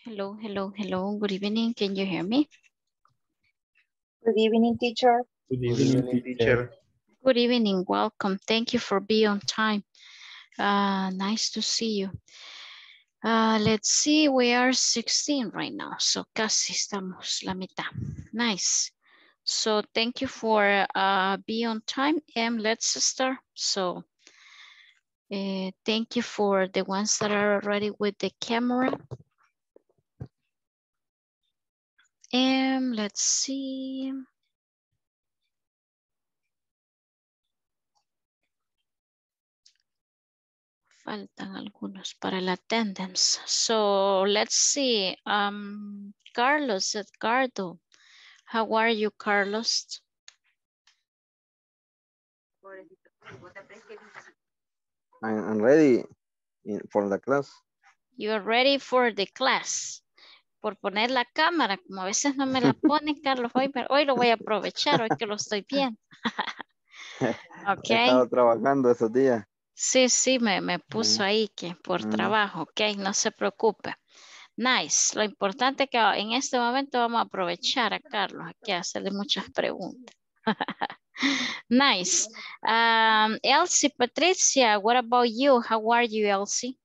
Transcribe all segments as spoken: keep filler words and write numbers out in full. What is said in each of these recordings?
Hello, hello, hello. Good evening. Can you hear me? Good evening, teacher. Good Good evening, evening, teacher. Good evening. Welcome. Thank you for being on time. Uh, nice to see you. Uh, let's see. We are sixteen right now. So casi estamos la mitad. Nice. So thank you for uh, being on time and let's start. So uh, thank you for the ones that are already with the camera. And let's see. Faltan algunos para el attendance. So let's see. Um, Carlos, Edgardo. How are you, Carlos? I'm, I'm ready in, for the class. You're ready for the class. Por poner la cámara, como a veces no me la pone, Carlos, hoy, pero hoy lo voy a aprovechar, hoy que lo estoy viendo. Ok. He estado trabajando esos días. Sí, sí, me, me puso Mm. ahí que por Mm. trabajo, ok, no se preocupe. Nice. Lo importante es que en este momento vamos a aprovechar a Carlos aquí a hacerle muchas preguntas. Nice. Um, Elsie, Patricia, what about you? How are you, Elsie?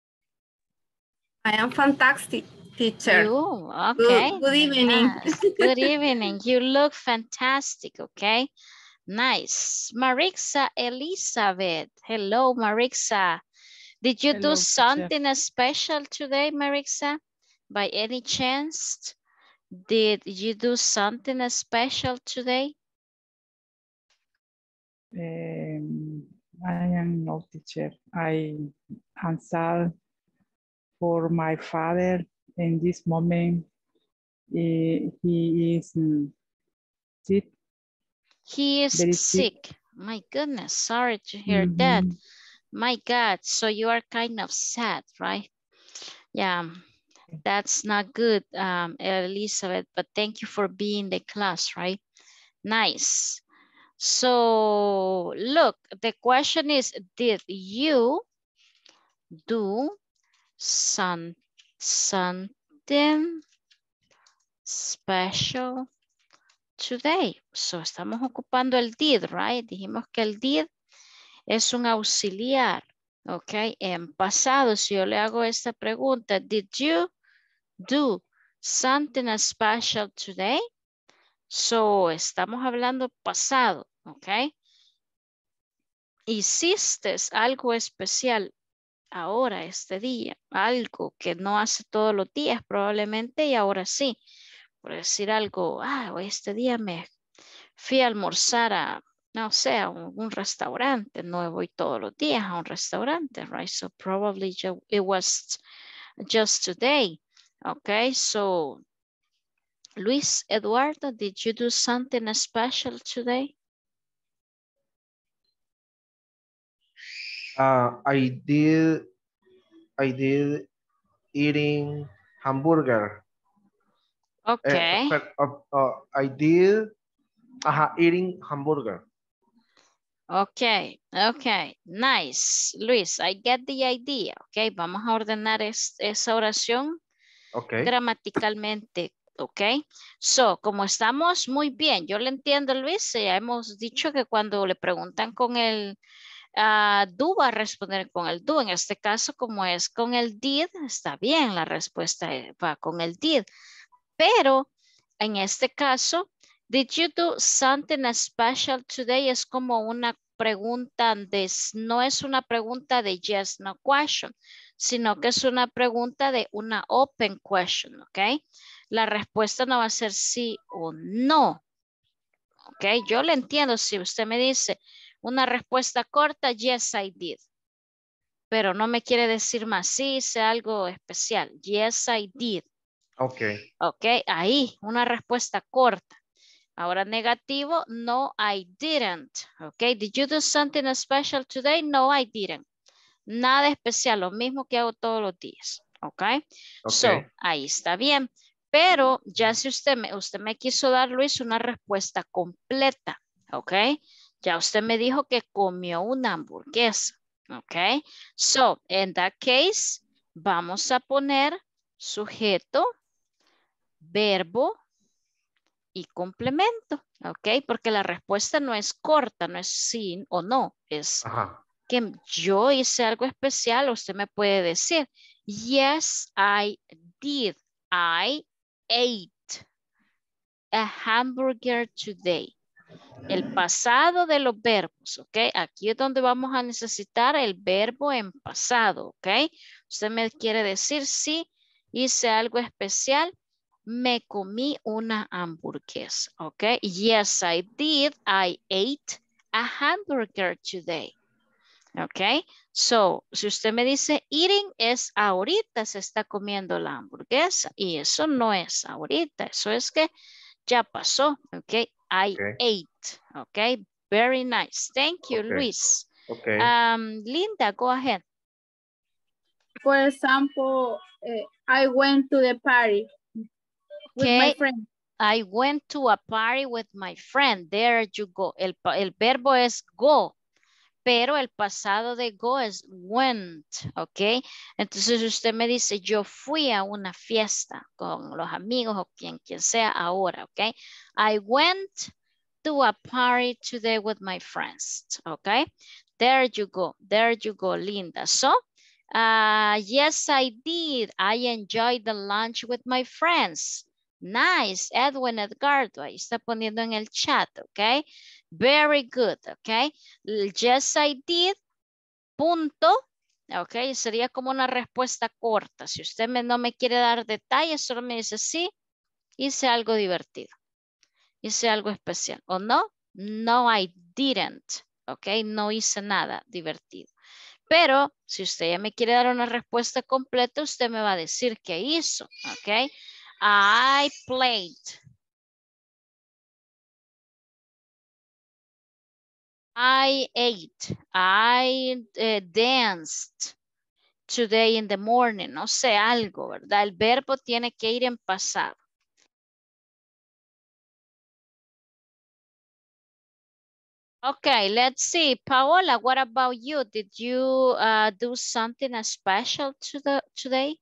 I am fantastic, teacher. You, okay. Good, good evening. Nice. Good evening. You look fantastic, okay? Nice. Marixa Elizabeth. Hello, Marixa. Did you Hello, do teacher. something special today, Marixa? By any chance? Did you do something special today? Um, I am no teacher. I answer for my father in this moment. eh, he is mm, sick. He is Very sick. sick. My goodness, sorry to hear Mhm. that. My God, so you are kind of sad, right? Yeah, that's not good, um, Elizabeth, but thank you for being in the class, right? Nice. So look, the question is, did you do some, something special today? So estamos ocupando el did, right? Dijimos que el did es un auxiliar, ok. En pasado, si yo le hago esta pregunta, did you do something special today? So estamos hablando pasado, ok. Hiciste algo especial ahora, este día, algo que no hace todos los días probablemente y ahora sí. Por decir algo, ah, hoy este día me fui a almorzar a, no sé, a un, un restaurante, no voy todos los días a un restaurante, right? So probably ju- it was just today, okay? So, Luis Eduardo, did you do something special today? Uh, I did, I did eating hamburger. Okay. Uh, uh, uh, I did uh, eating hamburger. Okay, okay, nice. Luis, I get the idea. Okay, vamos a ordenar es, esa oración Okay. gramaticalmente. Ok, so, como estamos muy bien, yo le entiendo, Luis, ya hemos dicho que cuando le preguntan con el uh, do, va a responder con el do. En este caso, como es con el did, está bien, la respuesta va con el did. Pero, en este caso, did you do something special today? Es como una pregunta, de, no es una pregunta de yes, no question, sino que es una pregunta de una open question, ¿ok? La respuesta no va a ser sí o no, ¿ok? Yo le entiendo si usted me dice una respuesta corta, yes, I did. Pero no me quiere decir más, sí hice algo especial, yes, I did. Okay. Ok, ahí, una respuesta corta. Ahora negativo, no, I didn't. Ok, did you do something special today? No, I didn't. Nada especial, lo mismo que hago todos los días. Ok, Okay. so, ahí está bien. Pero ya si usted me, usted me quiso dar, Luis, una respuesta completa. Ok, ya usted me dijo que comió una hamburguesa. Ok, so, in that case, vamos a poner sujeto, verbo y complemento, ¿ok? Porque la respuesta no es corta, no es sí o no, es Ajá. que yo hice algo especial. Usted me puede decir, yes, I did. I ate a hamburger today. El pasado de los verbos, ¿ok? Aquí es donde vamos a necesitar el verbo en pasado, ¿ok? Usted me quiere decir, sí, hice algo especial, me comí una hamburguesa, ¿ok? Yes, I did. I ate a hamburger today. ¿Ok? So, si usted me dice eating es ahorita se está comiendo la hamburguesa y eso no es ahorita, eso es que ya pasó, ¿ok? I Okay. ate, ¿ok? Very nice. Thank you, Okay. Luis. Okay. Um, Linda, go ahead. For example, uh, I went to the party with my Okay. friend. I went to a party with my friend. There you go. El, el verbo es go. Pero el pasado de go es went, ¿ok? Entonces usted me dice, yo fui a una fiesta con los amigos o quien, quien sea ahora, ¿ok? I went to a party today with my friends, ¿ok? There you go, there you go, Linda. So, uh, yes, I did. I enjoyed the lunch with my friends. Nice, Edwin Edgardo, ahí está poniendo en el chat, ¿ok? Very good, ¿ok? Yes, I did, punto, ¿ok? Sería como una respuesta corta. Si usted me, no me quiere dar detalles, solo me dice sí, hice algo divertido, hice algo especial. ¿O no? No, I didn't, ¿ok? No hice nada divertido. Pero si usted ya me quiere dar una respuesta completa, usted me va a decir qué hizo, ¿ok? I played. I ate. I uh, danced today in the morning. No sé, algo, ¿verdad? El verbo tiene que ir en pasado. Okay, let's see. Paola, what about you? Did you uh, do something special to the, today?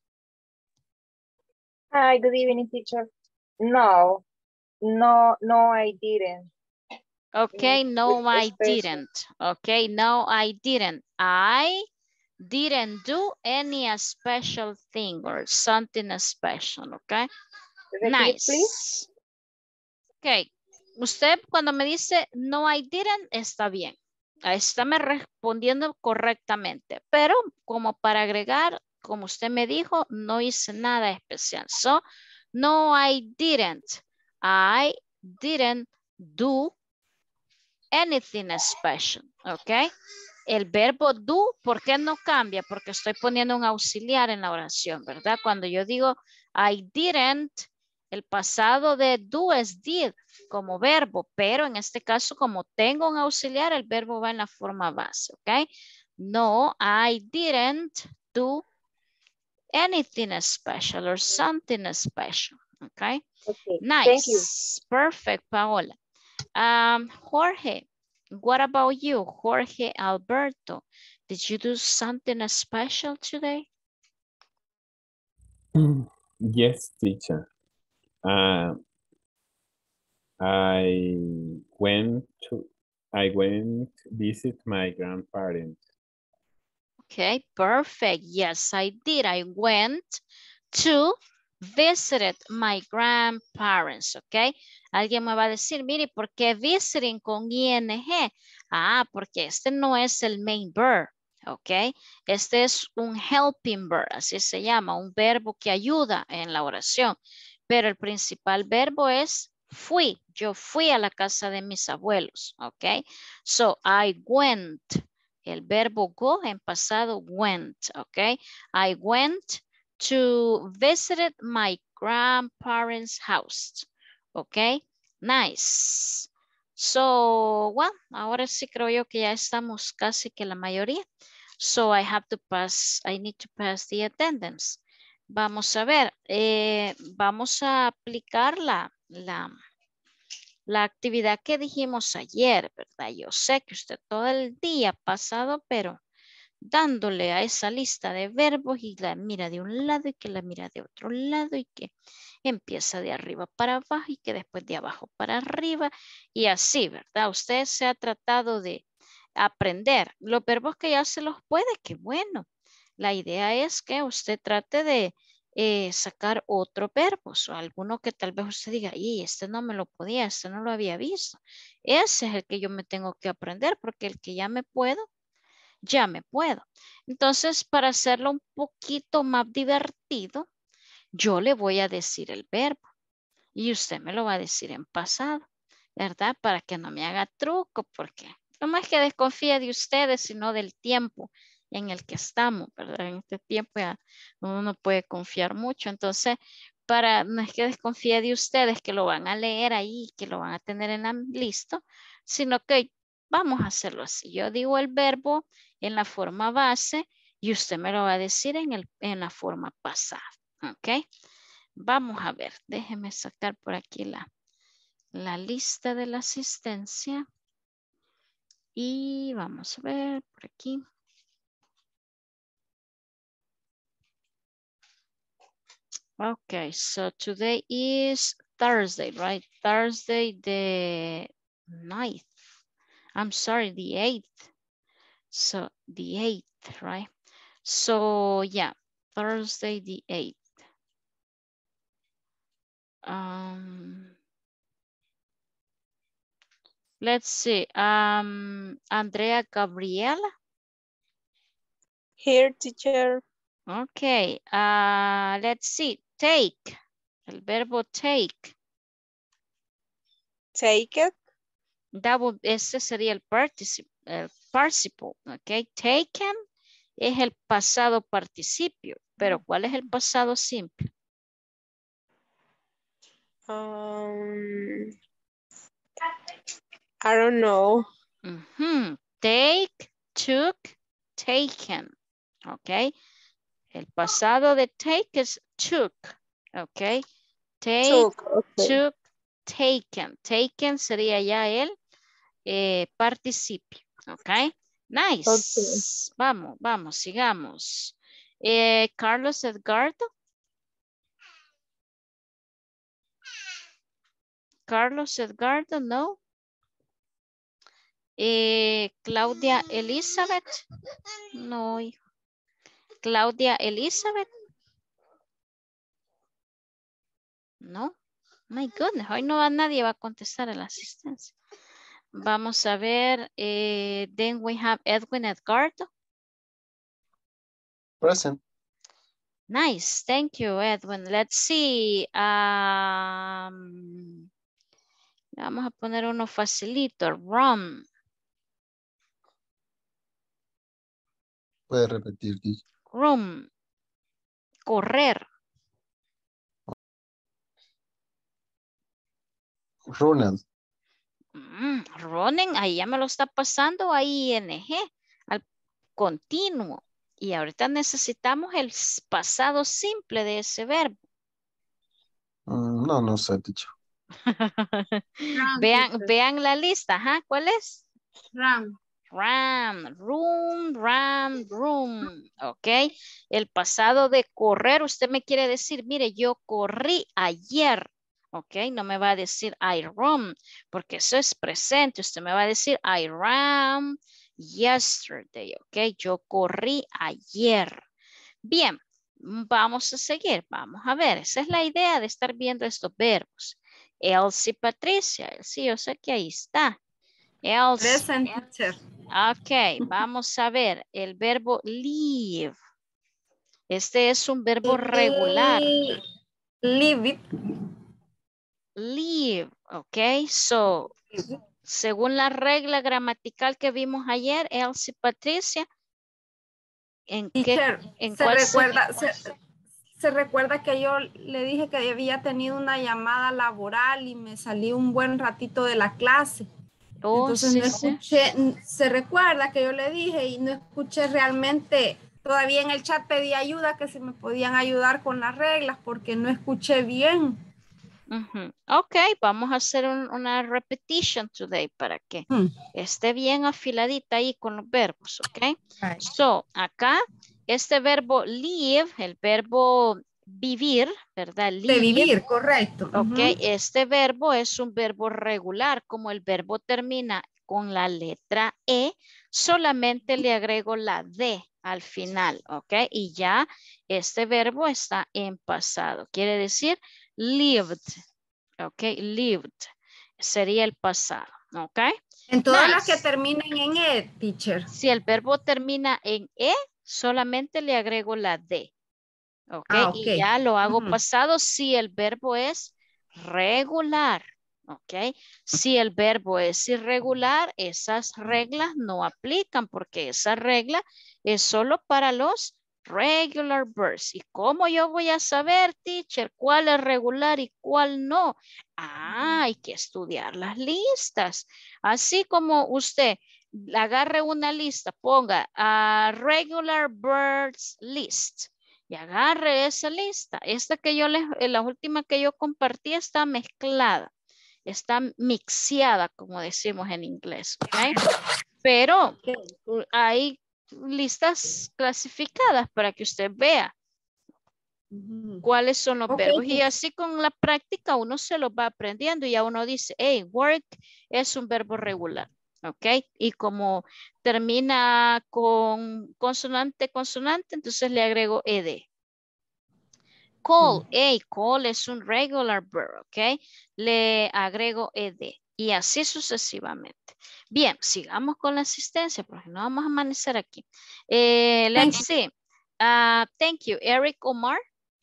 Hi, good evening, teacher. No, no, no, I didn't. Okay, no, With I special. didn't. Okay, no, I didn't. I didn't do any special thing or something special, okay? Repeat it, Nice. please. Ok, usted cuando me dice no I didn't, está bien. Está me respondiendo correctamente, pero como para agregar, como usted me dijo, no hice nada especial. So, no I didn't. I didn't do anything special, ok. El verbo do, ¿por qué no cambia? Porque estoy poniendo un auxiliar en la oración, ¿verdad? Cuando yo digo I didn't, el pasado de do es did como verbo, pero en este caso como tengo un auxiliar, el verbo va en la forma base, ¿ok? No, I didn't do anything special or something special, ¿ok? Okay, Nice. thank you. Perfect, Paola. Um, Jorge, what about you, Jorge Alberto? Did you do something special today? Yes, teacher. Uh, I went to I went visit my grandparents. Okay, perfect. Yes, I did. I went to visit my grandparents, okay? Alguien me va a decir, mire, ¿por qué visiting con ing? Ah, porque este no es el main verb, ok? Este es un helping verb, así se llama, un verbo que ayuda en la oración. Pero el principal verbo es fui. Yo fui a la casa de mis abuelos, ok? So, I went. El verbo go en pasado went, ok? I went to visit my grandparents' house. Ok, nice. So, well, ahora sí creo yo que ya estamos casi que la mayoría. So, I have to pass, I need to pass the attendance. Vamos a ver, eh, vamos a aplicar la, la, la actividad que dijimos ayer, ¿verdad? Yo sé que usted todo el día ha pasado, pero dándole a esa lista de verbos y la mira de un lado y que la mira de otro lado y que empieza de arriba para abajo y que después de abajo para arriba y así, ¿verdad? Usted se ha tratado de aprender los verbos que ya se los puede, qué bueno. La idea es que usted trate de eh, sacar otro verbo o alguno que tal vez usted diga, y este no me lo podía, este no lo había visto. Ese es el que yo me tengo que aprender porque el que ya me puedo, ya me puedo. Entonces, para hacerlo un poquito más divertido, yo le voy a decir el verbo y usted me lo va a decir en pasado, ¿verdad? Para que no me haga truco, porque no más que desconfía de ustedes, sino del tiempo en el que estamos, ¿verdad? En este tiempo ya uno no puede confiar mucho. Entonces, para no es que desconfíe de ustedes que lo van a leer ahí, que lo van a tener en la lista, sino que vamos a hacerlo así. Yo digo el verbo en la forma base y usted me lo va a decir en, el, en la forma pasada, ¿ok? Vamos a ver, déjeme sacar por aquí la, la lista de la asistencia. Y vamos a ver por aquí. Okay, so today is Thursday, right? Thursday the ninth. I'm sorry, the eighth. So the eighth, right? So yeah, Thursday the eighth. Um, let's see. Um, Andrea Gabriela. Here, teacher. Okay. Uh, let's see. Take. El verbo take. Take it. That would, ese sería el participle, el participle. Okay. Taken es el pasado participio. Pero ¿cuál es el pasado simple? Um, I don't know. Uh-huh. Take, took, taken. Ok. El pasado de take es took. Ok. Take, Took, okay. took, taken. Taken sería ya el eh, participio. Ok. Nice. Okay. Vamos, vamos, sigamos. Eh, Carlos Edgardo. Carlos Edgardo, no. Eh, Claudia Elizabeth. No, hijo. Claudia Elizabeth. No. My goodness, hoy no va nadie va a contestar a la asistencia. Vamos a ver. Eh, then we have Edwin Edgardo. Present. Nice, thank you, Edwin. Let's see. Um, vamos a poner uno facilito. Run. Puede repetir, teacher. Run. Correr. Ronald. Mm, running, ahí ya me lo está pasando a I N G, al continuo. Y ahorita necesitamos el pasado simple de ese verbo. Mm, no, no sé, teacher. vean, vean la lista, ajá, ¿cuál es? Run. Ran, room, ran, room, ok. El pasado de correr, usted me quiere decir, mire, yo corrí ayer, ok. No me va a decir I ran, porque eso es presente. Usted me va a decir I ran yesterday, ok. Yo corrí ayer. Bien, vamos a seguir, vamos a ver. Esa es la idea de estar viendo estos verbos. Elsie Patricia, Elsie, yo sé que ahí está. Elsie. Present, teacher. Ok, vamos a ver el verbo leave. Este es un verbo regular. Leave it. Leave, ok. So, según la regla gramatical que vimos ayer, Elsie Patricia, ¿en Teacher, qué? ¿En se cuál recuerda, se, se recuerda que yo le dije que había tenido una llamada laboral y me salí un buen ratito de la clase. Oh, Entonces sí, no escuché, sí. se recuerda que yo le dije y no escuché realmente, todavía en el chat pedí ayuda, que si me podían ayudar con las reglas porque no escuché bien. Ujú. Ok, vamos a hacer un- una repetition today para que Hmm. esté bien afiladita ahí con los verbos, ok? Right. So, acá, este verbo live, el verbo vivir, ¿verdad? De Live, vivir, correcto. ok, Ujú. este verbo es un verbo regular, como el verbo termina con la letra E, solamente le agrego la D al final, ok, y ya este verbo está en pasado, quiere decir lived, ok, lived, sería el pasado, ok. En todas las que Nice. terminen en E, teacher. Si el verbo termina en E, solamente le agrego la D. Ok, Ah, ok. y ya lo hago Ujú. pasado si el verbo es regular. Ok, si el verbo es irregular, esas reglas no aplican porque esa regla es solo para los regular verbs. ¿Y cómo yo voy a saber, teacher, cuál es regular y cuál no? Ah, hay que estudiar las listas. Así como usted agarre una lista, ponga a regular verbs list y agarre esa lista. Esta que yo les, eh, la última que yo compartí está mezclada, está mixeada, como decimos en inglés, ¿ok? Pero uh, hay listas clasificadas para que usted vea Ujú. cuáles son los Ok, verbos. Y teacher. así con la práctica uno se los va aprendiendo y ya uno dice, hey, work es un verbo regular. ¿Ok? Y como termina con consonante, consonante, entonces le agrego ed. Call, hey, call es un regular verb, ¿ok? Le agrego ed y así sucesivamente. Bien, sigamos con la asistencia porque no vamos a amanecer aquí. Eh, Thank let's see. Uh, thank you. Eric Omar.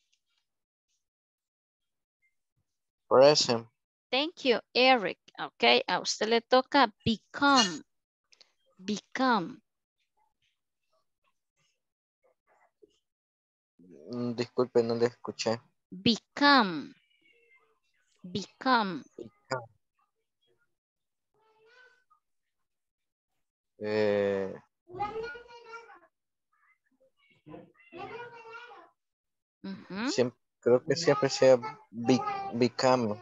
Present. Thank you, Eric. Ok, a usted le toca become. Become. Mm, Disculpe, no le escuché. Become. Become. Eh, Ujú. siempre, creo que siempre sea be- become.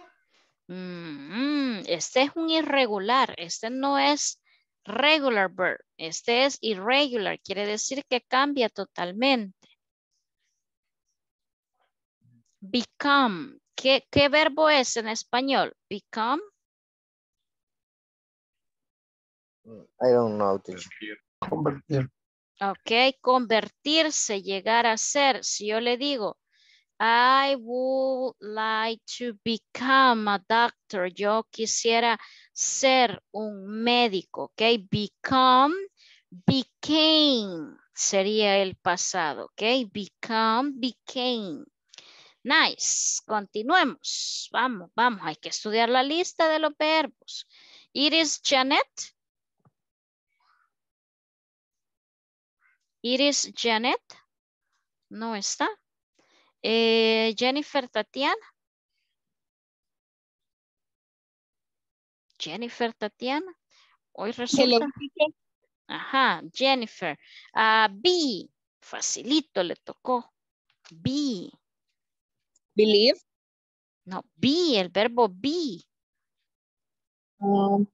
Mm, este es un irregular. Este no es regular verb. Este es irregular. Quiere decir que cambia totalmente. Become. ¿Qué, qué verbo es en español? Become. I don't know, teacher. Convertir. Ok, convertirse, llegar a ser. Si yo le digo, I would like to become a doctor. Yo quisiera ser un médico, ok. Become, became sería el pasado, ok. Become, became. Nice. Continuemos. Vamos, vamos. Hay que estudiar la lista de los verbos. Iris Janet. Iris Janet. No está. Eh, Jennifer Tatiana. Jennifer Tatiana. Hoy resulta. Ajá, Jennifer. Ah, B. Facilito le tocó. B. Believe. No, be, el verbo be. Um,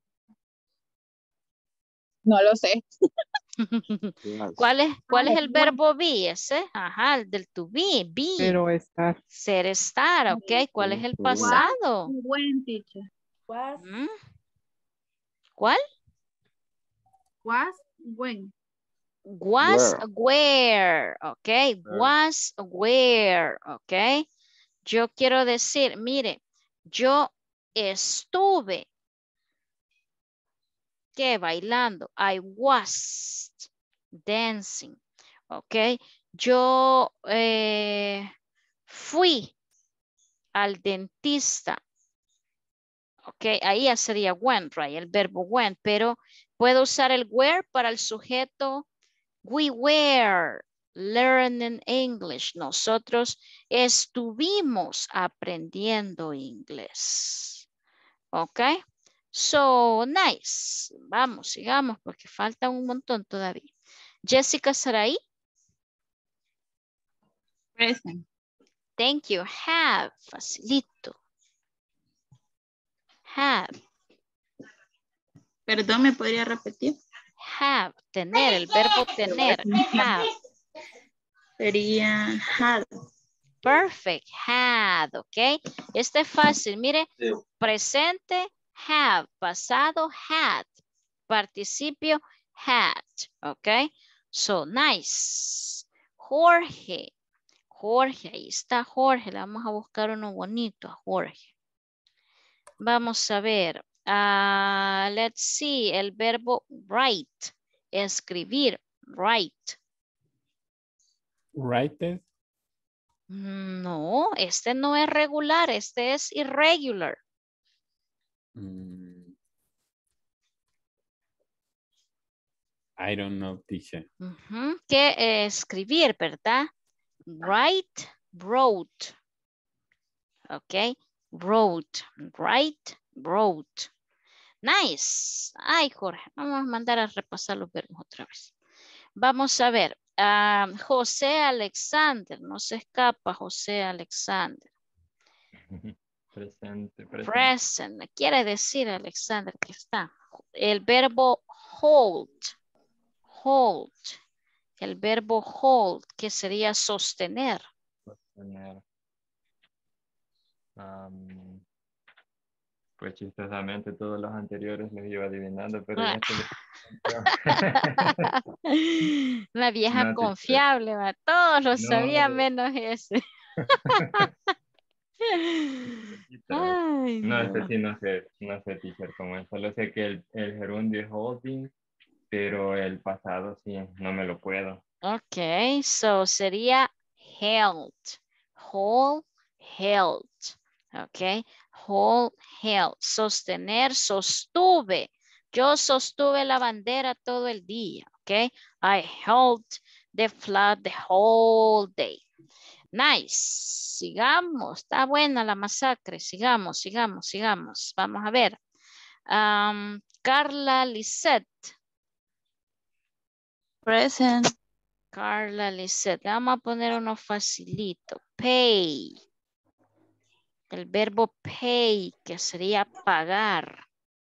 no lo sé. ¿Cuál es, cuál es el verbo be? Ese, ajá, el del to be, be. Pero estar. Ser, estar, ok. ¿Cuál es el pasado? Buen teacher. Was, ¿Mm? ¿Cuál? Was when. Was Where. where, ok. Was where, ok. Yo quiero decir, mire, yo estuve, ¿qué? Bailando. I was dancing, ok. Yo eh, fui al dentista, ok. Ahí ya sería went, right, el verbo went, pero puedo usar el where para el sujeto. We were learning English. Nosotros estuvimos aprendiendo inglés. Ok. So, nice. Vamos, sigamos porque falta un montón todavía. Jessica Sarai. Present. Thank you. Have. Facilito. Have. Perdón, ¿me podría repetir? Have, tener, el verbo tener. Have. Sería had. Perfect, had, ¿ok? Este es fácil, mire, presente, have, pasado, had, participio, had, ¿ok? So, nice. Jorge, Jorge, ahí está Jorge, le vamos a buscar uno bonito a Jorge. Vamos a ver, uh, let's see, el verbo write, escribir, write. Write. No, este no es regular, este es irregular. Mm. I don't know, teacher. Uh-huh. ¿Qué eh, escribir, verdad? Write, wrote. Ok, wrote, write, wrote. Nice. Ay, Jorge, vamos a mandar a repasar los verbos otra vez. Vamos a ver. Um, José Alexander, no se escapa José Alexander. Presente, presente. Present, quiere decir Alexander que está. El verbo hold, hold, el verbo hold, que sería sostener. Sostener. Um, pues chistosamente todos los anteriores los iba adivinando, pero en este les- La vieja No, confiable, va. Todos lo No, sabían de- menos ese. Ay, No, no. este sí no sé, no sé, teacher, cómo es. Solo sé que el, el gerundio es holding, pero el pasado sí, no me lo puedo. Ok, so sería held. Hold, held. Ok, hold, held. Sostener, sostuve. Yo sostuve la bandera todo el día. Ok, I held the flag the whole day. Nice. Sigamos. Está buena la masacre. Sigamos, sigamos, sigamos. Vamos a ver. Um, Carla Lisette. Present. Carla Lisette. Vamos a poner uno facilito. Pay. El verbo pay, que sería pagar.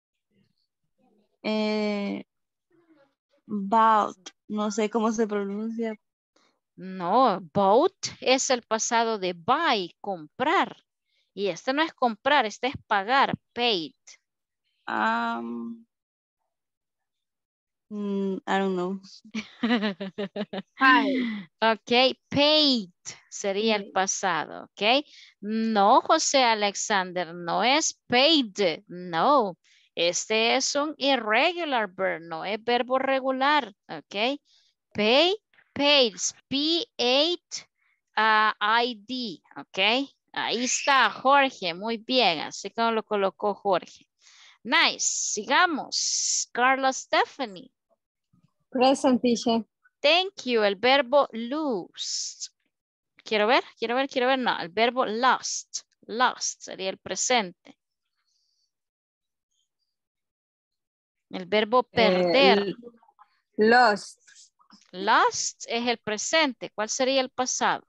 Eh, bought, no sé cómo se pronuncia. No, bought es el pasado de buy, comprar. Y este no es comprar, este es pagar, paid. Um, mm, I don't know. Ok, paid sería el pasado, ok. No, José Alexander, no es paid, no. Este es un irregular verb, no es verbo regular, ok. Pay, paid, P ocho I D, ok. Ahí está Jorge, muy bien, así como lo colocó Jorge. Nice, sigamos. Carla Stephanie. Present, teacher. Thank you, el verbo lose. Quiero ver, quiero ver, quiero ver. No, el verbo lost. Lost sería el presente. El verbo perder. Eh, lost. Lost es el presente. ¿Cuál sería el pasado?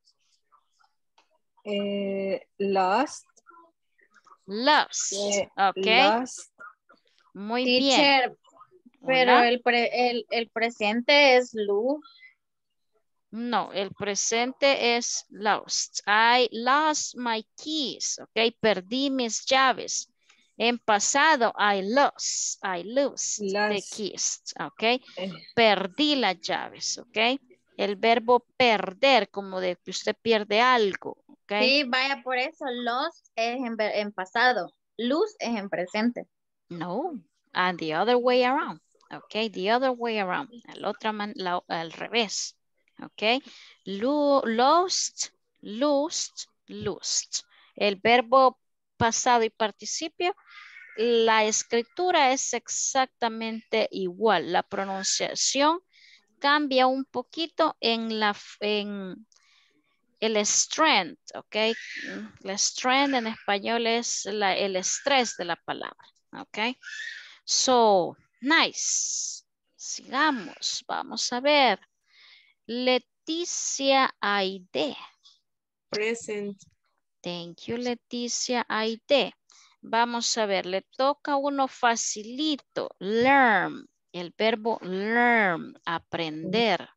Eh, lost. Lost. Eh, Ok. Lost. Muy Teacher, bien. pero Hola. el, pre- el, el presente es luz. No, el presente es lost. I lost my keys. Ok, perdí mis llaves. En pasado, I lost. I lost the Lost. keys. Ok, Eh, perdí las llaves. Ok, el verbo perder, como de que usted pierde algo. Ok, Sí, vaya por eso. Lost es en, ver- en pasado. Luz es en presente. no, and the other way around. Ok, the other way around. El otra man, la- al revés. Ok, Lo- lost, lost, lost. El verbo pasado y participio, la escritura es exactamente igual. La pronunciación cambia un poquito en la en el strength, ok. El strength en español es la, el estrés de la palabra, ok. So, nice. Sigamos, vamos a ver. Leticia Aide. Present. Thank you, Leticia Aide. Vamos a ver, le toca uno facilito. Learn. El verbo learn, aprender.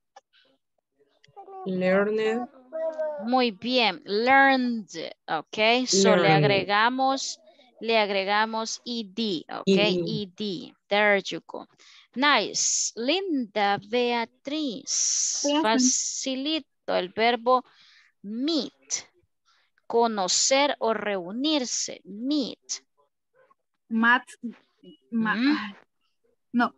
Learned. Muy bien, learned, ok. So le Learned. agregamos, le agregamos ed, ok. Ed. Ed, there you go. Nice. Linda Beatriz. Facilito el verbo meet. Conocer o reunirse. Meet. Mat, ma, Mm. ay, no.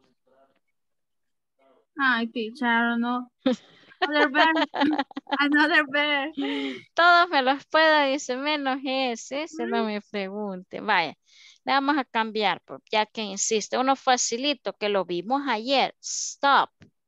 Ay, teacher, I don't know. Another bear. Another bear. Todos me los puedo, dice, menos ese. Ese no me pregunte. Vaya, le vamos a cambiar, pues, ya que insiste. Uno facilito que lo vimos ayer. Stop.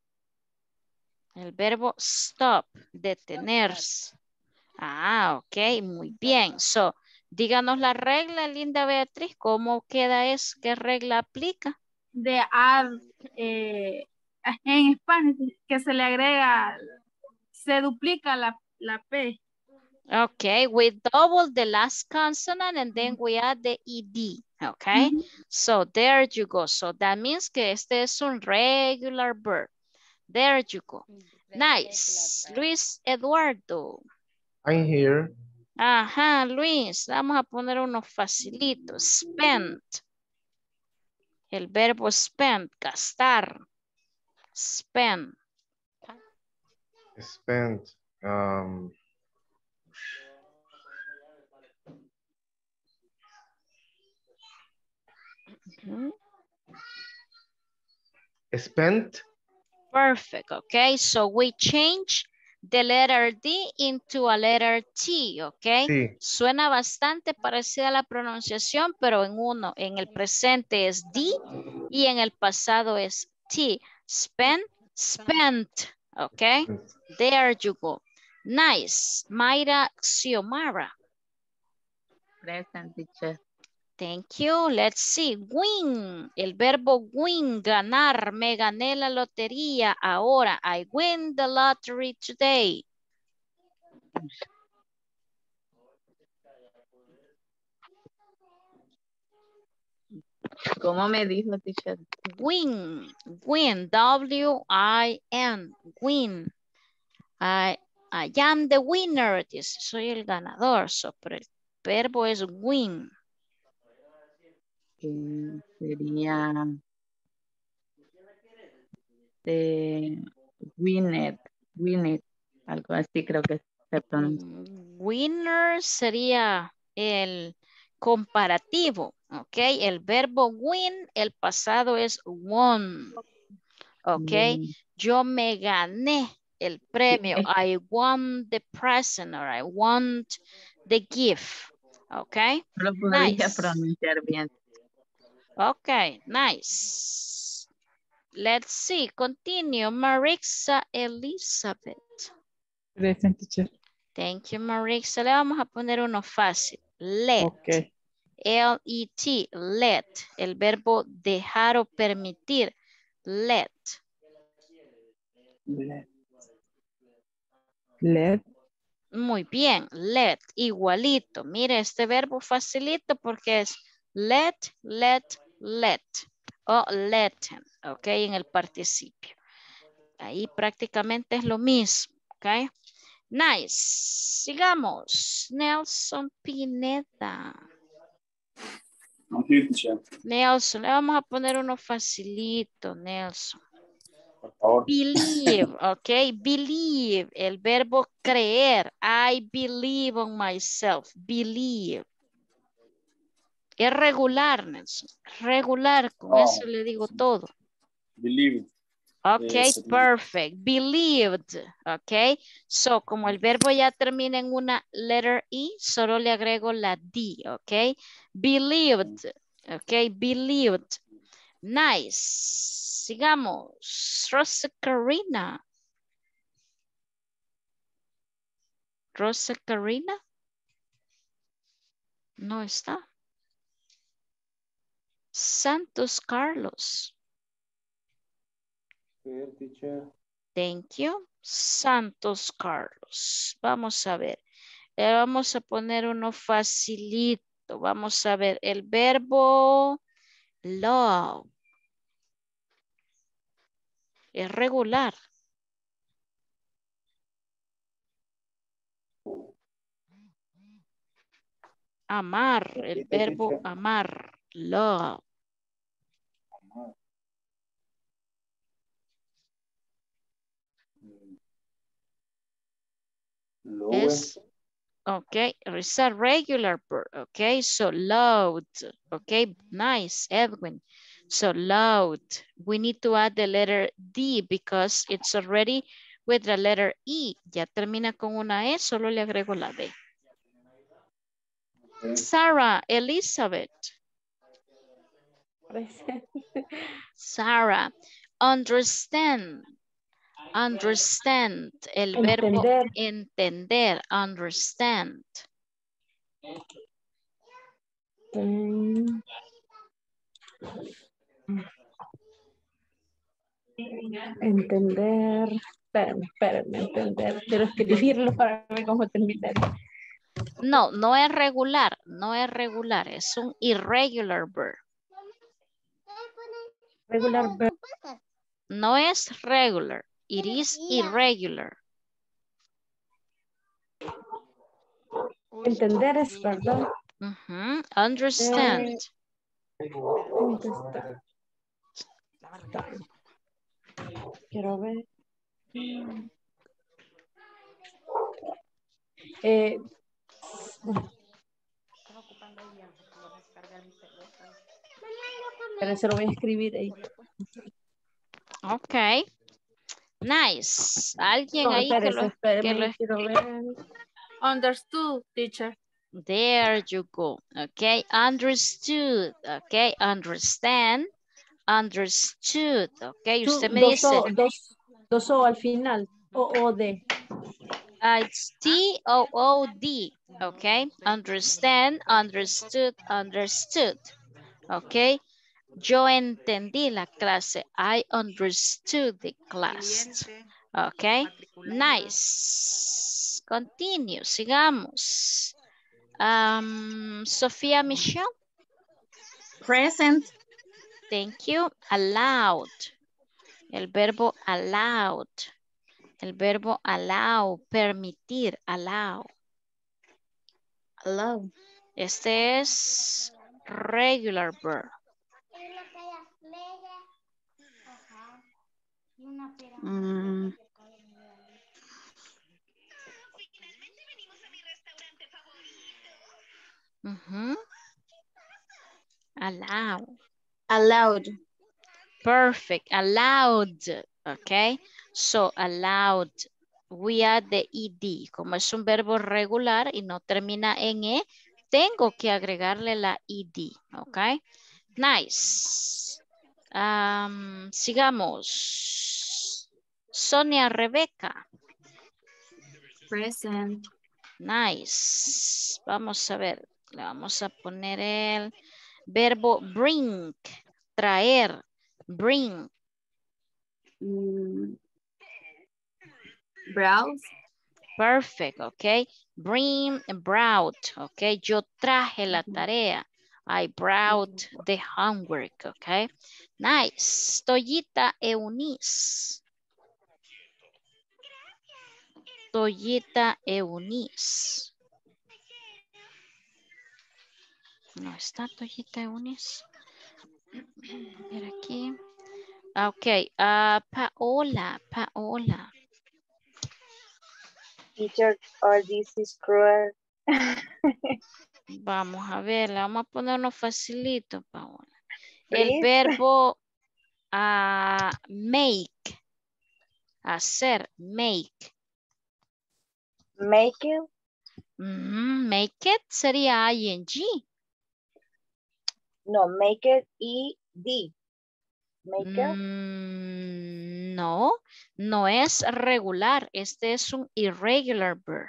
El verbo stop, detenerse. Ah, ok, muy bien. So, díganos la regla, linda Beatriz. ¿Cómo queda eso? ¿Qué regla aplica? De ad, eh, en español, que se le agrega, se duplica la, la P. Okay, we double the last consonant and then we add the ed, okay? Mm-hmm. So there you go. So that means que este es un regular verb. There you go. Nice. Luis Eduardo. I'm here. Ajá, Luis. Vamos a poner unos facilitos. Spend. El verbo spend, gastar. Spend. Spend. Um, Mm-hmm. Spent. Perfect, okay? So we change the letter D into a letter T, okay? Sí. Suena bastante parecida a la pronunciación, pero en uno, en el presente es D y en el pasado es T. Spend, spent, okay? There you go. Nice. Mayra Xiomara. Present, teacher. Thank you. Let's see. Win. El verbo win, ganar. Me gané la lotería. Ahora, I win the lottery today. ¿Cómo me dijo, teacher? Win. Win. W I N. Win. I, I am the winner. Dice, soy el ganador. So, pero el verbo es win. Eh, sería de winner, winner, algo así creo que se pronuncia. Winner sería el comparativo, ¿ok? El verbo win, el pasado es won, ¿ok? Mm. Yo me gané el premio. Sí. I won the present or I won the gift, ¿ok? No lo podría Nice. pronunciar bien. Ok, nice. Let's see, continue. Marixa Elizabeth. Present, teacher. Thank you, Marixa. Le vamos a poner uno fácil. Let. Okay. L E T, let. El verbo dejar o permitir. Let. Let. Let. Muy bien, let. Igualito. Mire, este verbo facilito porque es let, let, let. O letten, ok, en el participio. Ahí prácticamente es lo mismo, ok. Nice. Sigamos. Nelson Pineda. Okay, teacher. Nelson, le vamos a poner uno facilito, Nelson. Por favor. Believe, ok. Believe, el verbo creer. I believe on myself. Believe. Es regular, Nelson. Regular, con Oh, eso le digo todo. Believe. Ok, Eh, sería- perfect. Believed. Ok. So, como el verbo ya termina en una letter E, solo le agrego la D. Ok. Believed. Ok, believed. Nice. Sigamos. Rosa Karina. Rosa Karina. No está. Santos Carlos. Okay, teacher. Thank you. Santos Carlos. Vamos a ver. Le vamos a poner uno facilito. Perfecto. Vamos a ver el verbo love. Es regular. Amar, el verbo amar, love. Es, okay, it's a regular verb, okay, so loud, okay, nice, Edwin. So loud, we need to add the letter D because it's already with the letter E. Ya termina con una E, solo le agrego la D. Sarah, Elizabeth. Sarah, understand. Understand, el verbo Entender. entender, understand. Mm. Entender. Espérame, espérame, entender. Quiero escribirlo para ver cómo terminar. No, no es regular, no es regular, es un irregular verb. Regular verb. No es regular, it is irregular. Entender es, ¿verdad? Uh-huh. Understand. Understand. Quiero ver. Eh, pero se lo voy a escribir ahí. Ok. Nice. Alguien No, ahí que espérese, lo, espéreme, que lo... quiero ver. Understood, teacher. There you go. Okay. Understood. Okay. Understand. Understood. Okay. Usted me Dos dice. o, dos, dos o al final. O, o, de. Uh, it's T O O D, okay? Understand, understood, understood, okay? Yo entendí la clase. I understood the class, okay? Nice. Continue, sigamos. Um, Sofía Michelle. Present. Thank you. Allowed. El verbo allowed. El verbo allow, permitir, allow. Allow. Este es regular verb. Mm. Uh-huh. Allow. Allowed. Perfect. Allowed. Okay. So allowed. We add the ed. Como es un verbo regular y no termina en e, tengo que agregarle la ed. Ok. Nice. Um, sigamos. Sonia Rebeca. Present. Nice. Vamos a ver. Le vamos a poner el verbo bring. Traer. Bring. Mm. Browse. Perfect, ok. Bring, brought, ok. Yo traje la tarea. I brought the homework, ok. Nice. Toyita Eunice. Toyita Eunice. No está Toyita Eunice. A ver aquí. Ok. Uh, Paola, Paola. Teacher, all this is cruel. Vamos a ver, le vamos a poner uno facilito, Paola. El Please. verbo uh, make. Hacer, make. Make it. Mm-hmm. Make it sería ing. No, make it E D. Make it. Mm, no, no es regular. Este es un irregular verb.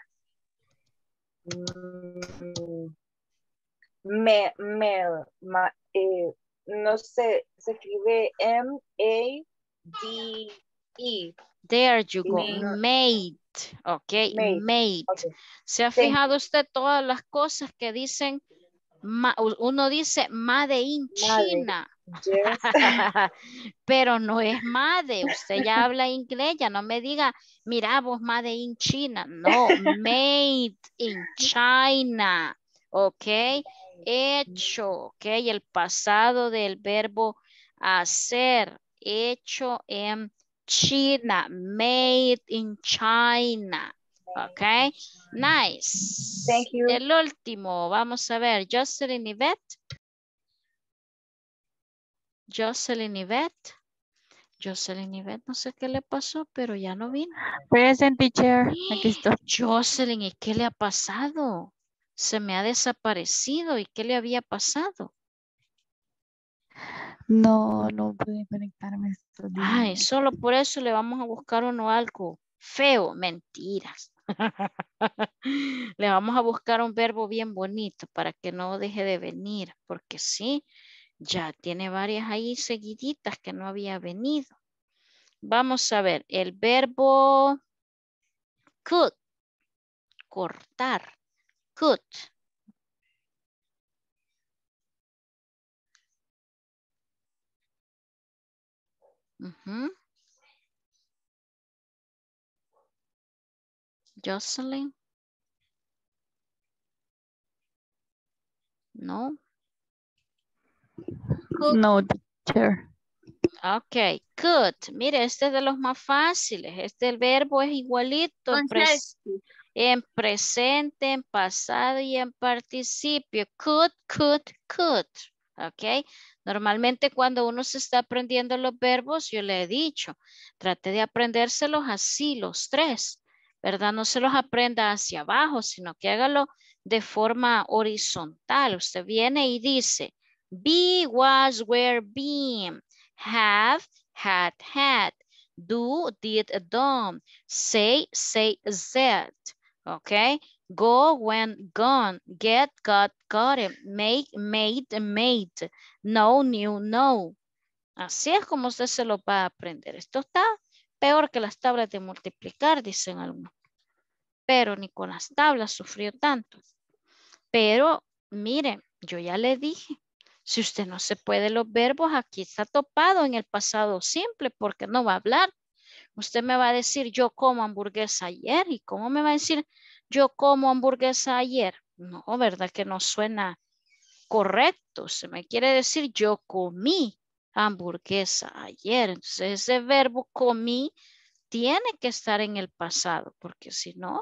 Mm, me, me, ma, eh, no sé, se escribe M A D E. There you go. No. Made. Ok, Made. made. Okay. ¿Se ha Thank fijado you. usted todas las cosas que dicen Ma- uno dice Made in China. Yes. Pero no es Made. Usted ya habla inglés, ya no me diga, mira vos Made in China. No, made in China. Ok. Hecho. Ok. El pasado del verbo hacer. Hecho en China. Made in China. Ok. Nice. Thank you. El último, vamos a ver, Jocelyn Yvette. Jocelyn Yvette. Jocelyn Yvette, no sé qué le pasó, pero ya no vino. Present teacher. Aquí estoy. Jocelyn, ¿y qué le ha pasado? Se me ha desaparecido. ¿Y qué le había pasado? No, no pude conectarme estos Ay, días. solo por eso le vamos a buscar uno algo feo. Mentiras. Le vamos a buscar un verbo bien bonito para que no deje de venir, porque sí, ya tiene varias ahí seguiditas que no había venido. Vamos a ver, el verbo cut, cortar, cut. Ujú. Jocelyn. No. Cook. No, teacher. Ok, cut. Mire, este es de los más fáciles. Este el verbo es igualito en, pres- en presente, en pasado y en participio. Could, could, could. Ok. Normalmente cuando uno se está aprendiendo los verbos, yo le he dicho, trate de aprendérselos así, los tres, ¿verdad? No se los aprenda hacia abajo, sino que hágalo de forma horizontal. Usted viene y dice, be, was, were, been. Have, had, had. Do, did, done. Say, say, said. Okay. Go, went, gone. Get, got, got it. Make, made, made. No, knew, no. Así es como usted se lo va a aprender. Esto está peor que las tablas de multiplicar, dicen algunos. Pero ni con las tablas sufrió tanto. Pero, miren, yo ya le dije, si usted no se puede los verbos, aquí está topado en el pasado simple porque no va a hablar. Usted me va a decir, yo como hamburguesa ayer. ¿Y cómo me va a decir, yo como hamburguesa ayer? No, ¿verdad que no suena correcto? Se me quiere decir, yo comí hamburguesa ayer. Entonces, ese verbo comí tiene que estar en el pasado porque si no,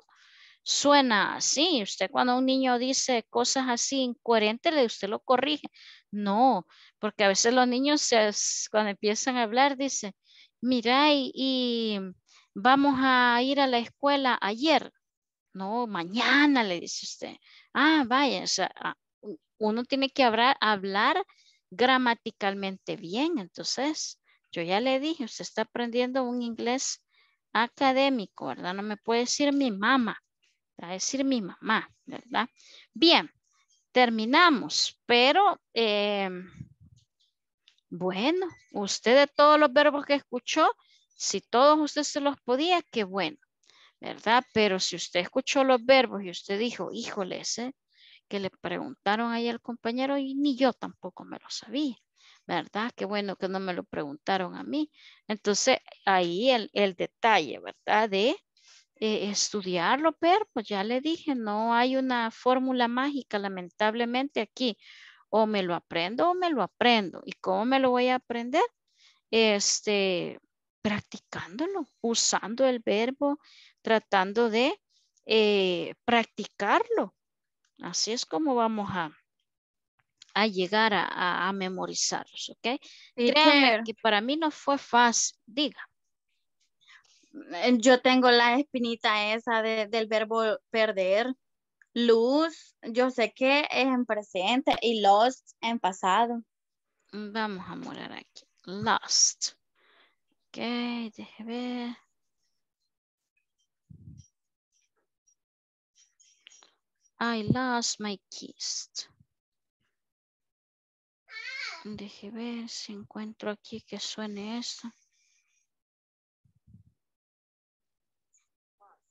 suena así. Usted cuando un niño dice cosas así incoherentes, usted lo corrige. No, porque a veces los niños se, cuando empiezan a hablar dicen, mira, y, y vamos a ir a la escuela ayer. No, mañana le dice usted. Ah, vaya, o sea, ah, uno tiene que hablar, hablar gramaticalmente bien. Entonces, yo ya le dije, usted está aprendiendo un inglés académico, ¿verdad? No me puede decir mi mamá. Va a decir mi mamá, ¿verdad? Bien, terminamos, pero eh, bueno, usted de todos los verbos que escuchó, si todos usted se los podía, qué bueno, ¿verdad? Pero si usted escuchó los verbos y usted dijo, híjole, ese que le preguntaron ahí al compañero y ni yo tampoco me lo sabía, ¿verdad? Qué bueno que no me lo preguntaron a mí. Entonces, ahí el, el detalle, ¿verdad? De Eh, estudiarlo, pero pues ya le dije, no hay una fórmula mágica, lamentablemente aquí. O me lo aprendo o me lo aprendo. ¿Y cómo me lo voy a aprender? Este, practicándolo, usando el verbo, tratando de eh, practicarlo. Así es como vamos a, a llegar a, a, a memorizarlos, ¿ok? Créanme Teacher, que para mí no fue fácil. Diga. eh, yo tengo la espinita esa de- del verbo perder. Luz, yo sé que es en presente y lost en pasado. Vamos a morar aquí. Lost. Ok, déjeme ver. I lost my keys. Deje ver si encuentro aquí que suene esto.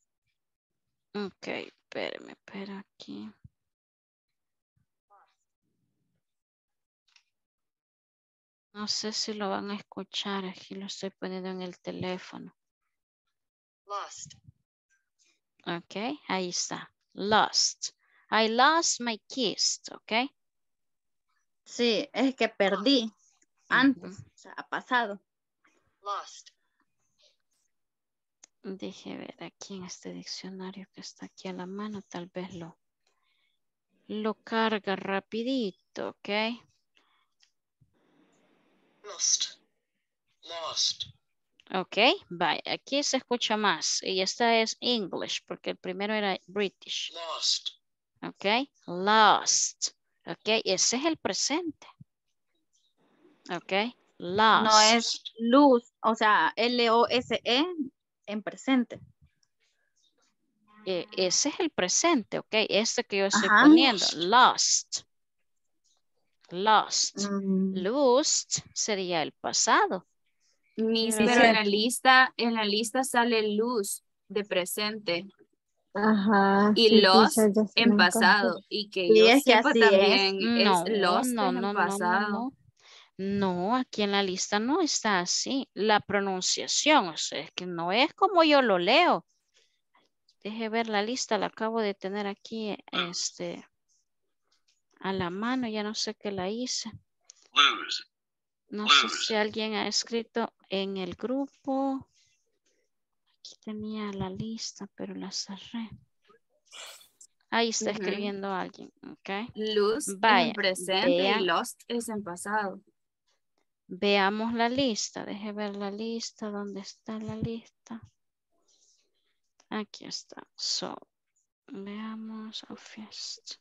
Ok, espérame, espera aquí. No sé si lo van a escuchar. Aquí lo estoy poniendo en el teléfono. Lost. Ok, ahí está. Lost. I lost my keys. Ok. Sí, es que perdí antes, o sea, ha pasado. Lost. Deje ver aquí en este diccionario que está aquí a la mano. Tal vez lo, lo carga rapidito. Ok. Lost. Lost. Ok, bye. Aquí se escucha más. Y esta es English porque el primero era British. Lost. Ok, lost. Ok, ese es el presente. Ok, lost. No es luz, o sea, L O S E en presente. Eh, ese es el presente, ok. Este que yo estoy Ajá. poniendo. Lost. Lost. Mm. Lost sería el pasado. Miss, ¿Verdad? pero en la lista, en la lista sale luz de presente Ajá, y sí, lost teacher, ya se en me pasado. confundí. Y que Sí, yo es que sepa así es. también es No, lost no, en no, el no, no, pasado. no. No, aquí en la lista no está así. La pronunciación, o sea, es que no es como yo lo leo. Deje ver la lista, la acabo de tener aquí este, a la mano, ya no sé qué la hice. Lose. No sé si alguien ha escrito en el grupo. Aquí tenía la lista, pero la cerré. Ahí está Ujú. escribiendo alguien, ¿ok? Luz es Vaya, en presente vean, y lost es en pasado. veamos la lista. Deje ver la lista. ¿Dónde está la lista? Aquí está. So, veamos office.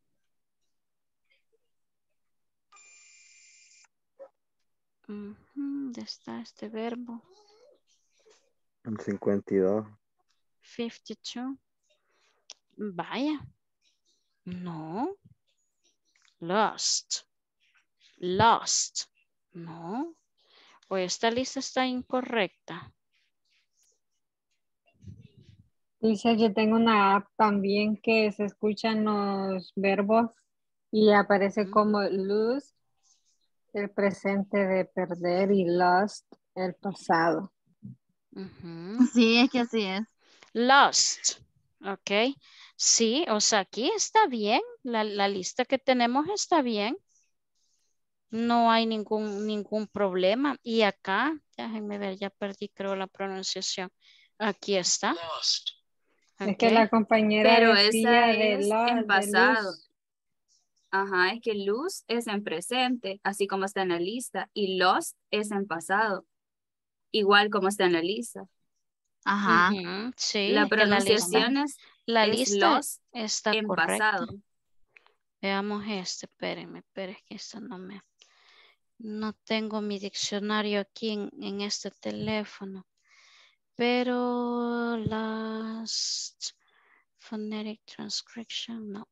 Ujú, ¿dónde está este verbo? El cincuenta y dos. cincuenta y dos. Vaya. No. Lost. Lost. No. O esta lista está incorrecta. Teacher, yo tengo una app también que se escuchan los verbos y aparece como lose, el presente de perder, y lost, el pasado. Ujú. Sí, es que así es. Lost. Ok. Sí, o sea, aquí está bien. La, la lista que tenemos está bien. No hay ningún, ningún problema. Y acá, déjenme ver, ya perdí creo la pronunciación. Aquí está. Lost. Es Ok. que la compañera Pero decía esa de, es lo, en de pasado. luz. Ajá, es que luz es en presente, así como está en la lista. Y lost es en pasado, igual como está en la lista. Ajá. Ujú, sí, La es que la lista, pronunciación es, la es lista lost está en correcta. pasado. Veamos este, espérenme, espérenme que esto no me... No tengo mi diccionario aquí en, en este teléfono. Pero last phonetic transcription, no.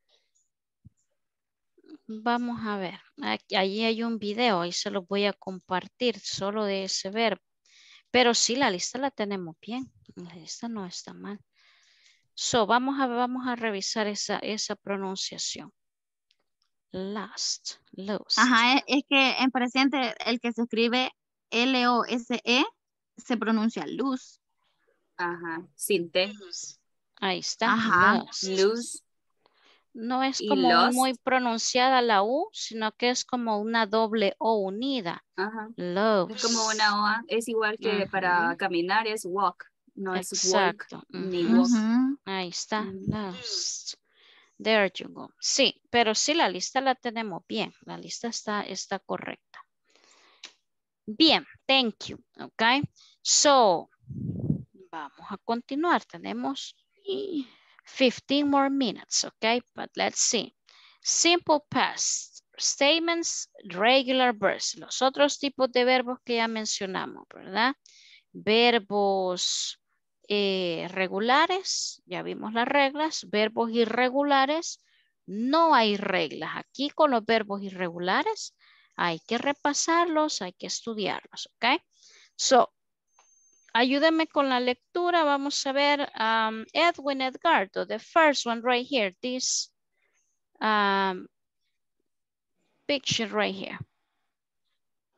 Vamos a ver. Aquí, allí hay un video y se lo voy a compartir solo de ese verbo. Pero sí, la lista la tenemos bien. La lista no está mal. So, vamos a, vamos a revisar esa, esa pronunciación. Last, lost. Ajá, es, es que en presente el que se escribe L O S E se pronuncia luz. Ajá, sin T. Ahí está, Ajá. lost. Luz No es y como lost. muy pronunciada la U, sino que es como una doble O unida. Ajá. Lost. Es como una O A. Es igual que Ujú. para caminar es walk. No es walk Exacto. ni Ujú. walk. Ujú. Ahí está. Mm. Lost. There you go. Sí, pero sí la lista la tenemos bien. La lista está, está correcta. Bien, thank you. Ok. So, vamos a continuar. Tenemos fifteen more minutes. Ok, but let's see. Simple past statements, regular verbs. Los otros tipos de verbos que ya mencionamos, ¿verdad? Verbos eh, regulares, ya vimos las reglas. Verbos irregulares, no hay reglas. Aquí con los verbos irregulares hay que repasarlos, hay que estudiarlos, ¿ok? So, ayúdenme con la lectura. Vamos a ver um, Edwin Edgardo, the first one right here, this um, picture right here.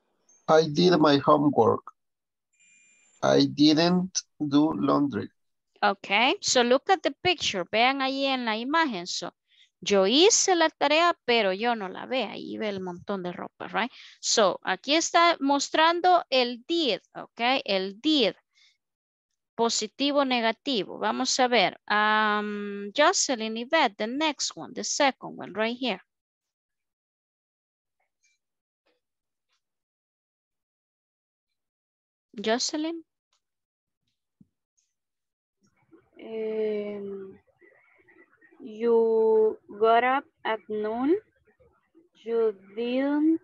I did my homework. I didn't do laundry. Okay, so look at the picture. Vean ahí en la imagen. So, yo hice la tarea, pero yo no la ve. Ahí ve el montón de ropa, right? So, aquí está mostrando el did, okay? El did. Positivo, negativo. Vamos a ver. Um, Jocelyn, Yvette, the next one, the second one, right here. Jocelyn. Um, you got up at noon. You didn't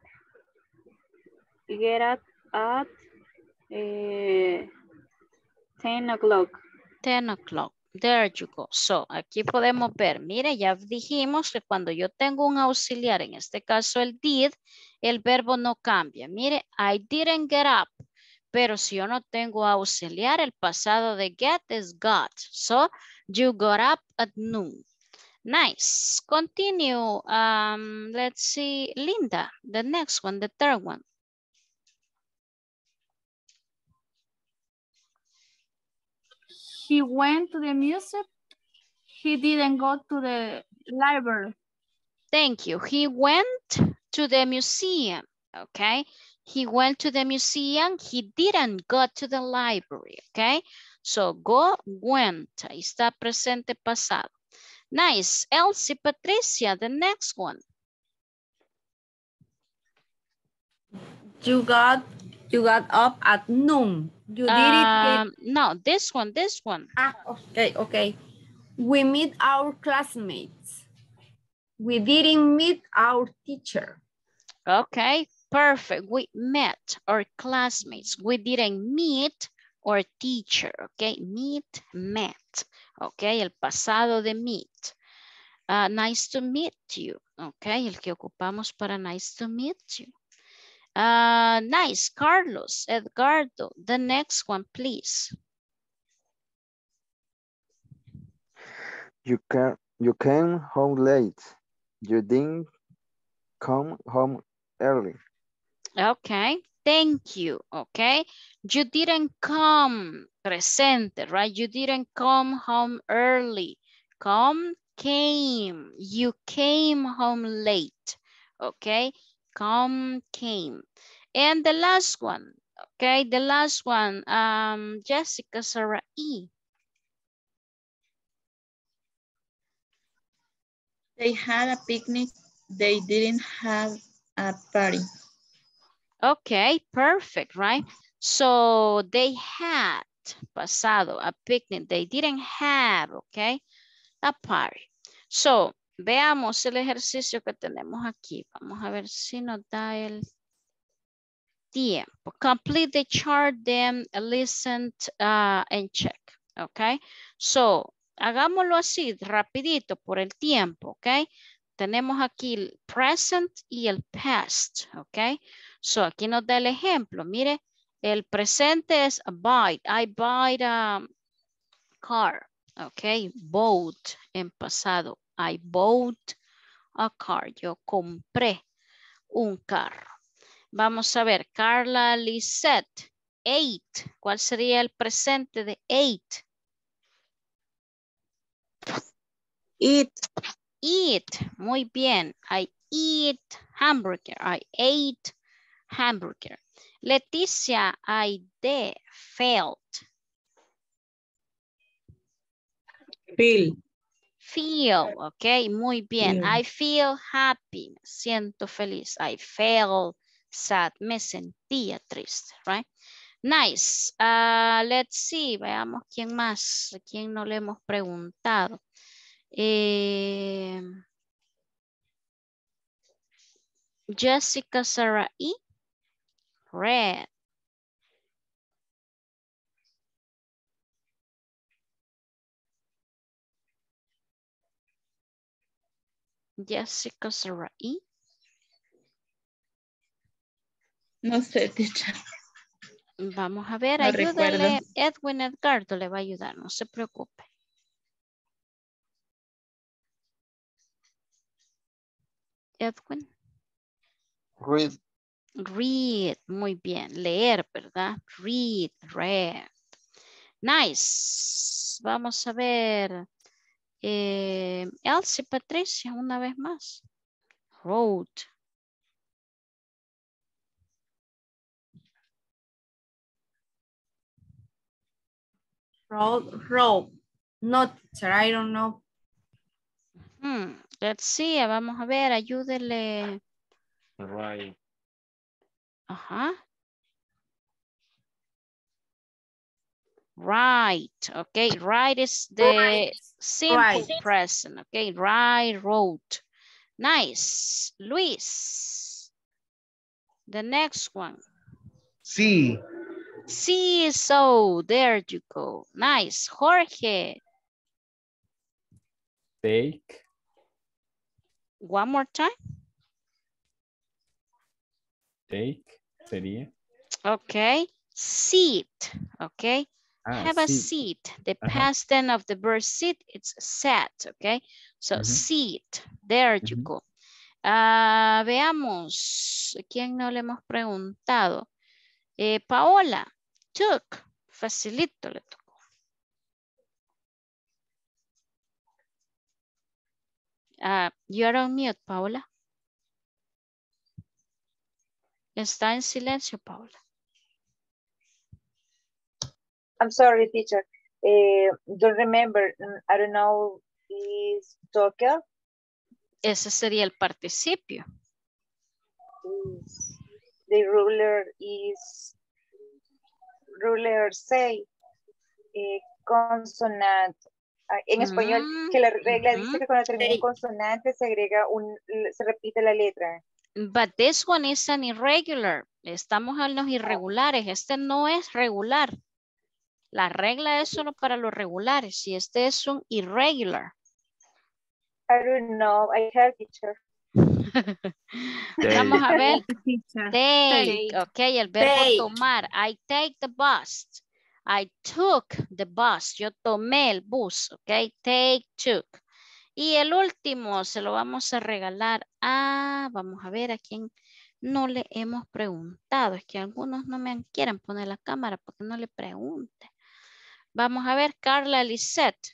get up at uh, ten o'clock. ten o'clock. There you go. So, aquí podemos ver, mire, ya dijimos que cuando yo tengo un auxiliar, en este caso el did, el verbo no cambia. Mire, I didn't get up. Pero si yo no tengo auxiliar, el pasado de get es got. So, you got up at noon. Nice. Continue. Um, let's see, Linda, the next one, the third one. He went to the museum. He didn't go to the library. Thank you. He went to the museum. Okay. He went to the museum. He didn't go to the library. Okay. So go, went. Ahí está presente pasado. Nice. Elsie, Patricia, the next one. You got you got up at noon. You did Um, it. no, this one, this one. Ah, okay, okay. We meet our classmates. We didn't meet our teacher. Okay, perfect. We met our classmates. We didn't meet our teacher. Okay, meet, met. Okay, el pasado de meet. Uh, nice to meet you. Okay, el que ocupamos para nice to meet you. Uh, nice, Carlos, Edgardo. The next one, please. You can you came home late. You didn't come home early. Okay, thank you. Okay, you didn't come, presente, right? You didn't come home early. Come, came. You came home late. Okay, come, came. And the last one. Okay, the last one. Um, Jessica, Sarah E. They had a picnic. They didn't have a party. Okay, perfect, right? So they had, pasado, a picnic. They didn't have, okay, a party. So, veamos el ejercicio que tenemos aquí. Vamos a ver si nos da el tiempo. Complete the chart, then listen uh, and check, okay? So, hagámoslo así, rapidito, por el tiempo, okay? Tenemos aquí el present y el past, ok. So, aquí nos da el ejemplo. Mire, el presente es buy. I bought a car, ok. Bought en pasado. I bought a car. Yo compré un carro. Vamos a ver, Carla Lisette, ate. ¿Cuál sería el presente de ate? Eat. Eat, muy bien. I eat hamburger. I ate hamburger. Leticia, I de, felt. Feel. Feel, ok, muy bien. Feel. I feel happy, me siento feliz. I felt sad, me sentía triste, right? Nice. Uh, let's see, veamos quién más, a quién no le hemos preguntado. Eh, Jessica Sarah E. Red. Jessica Sarah E. No sé, teacher. Vamos a ver, No ayúdale. recuerdo. Edwin Edgardo le va a ayudar, no se preocupe. Edwin. Read. Read, muy bien. Leer, ¿verdad? Read, read. Nice. Vamos a ver. Eh, Elsie, Patricia, una vez más. Road. Road, road. No, teacher, I don't know. Hmm, let's see, vamos a ver, ayúdele. Right. Ajá. Right, okay, right is the Right. simple Right. present, okay, right, road. Nice. Luis. The next one. See. See, so there you go. Nice. Jorge. Take. One more time. Take sería. Okay. Sit. Okay. Ah, Have a sit. seat. The Ajá. past tense of the verb sit, it's sat. Okay. So Ujú. sit. There you Ujú. go. Ah, veamos. ¿Quién no le hemos preguntado? Eh, Paola. Took. Facilito le tocó. Ah, you're on mute, Paola. Está en silencio, Paola. I'm sorry, teacher. Uh, don't remember. mm, I don't know. Is Tokyo? Ese sería el participio. Is the ruler is ruler say eh, consonant. Ah, en español, Mm, que la regla ujú. dice que cuando termina en consonante se agrega un, se repite la letra. But this one is an irregular. Estamos en los irregulares. Este no es regular. La regla es solo para los regulares. Y este es un irregular. I don't know. I have teacher. Vamos a ver. Teacher. Take. Ok, el verbo Take. tomar. I take the bus. I took the bus. Yo tomé el bus. Ok, take, took. Y el último se lo vamos a regalar a, vamos a ver a quién no le hemos preguntado. Es que algunos no me quieren poner la cámara porque no le pregunte. Vamos a ver, Carla Lisette.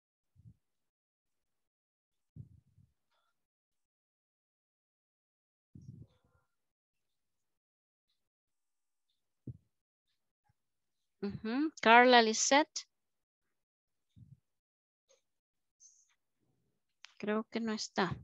Ujú, Carla Lisette. Creo que no está.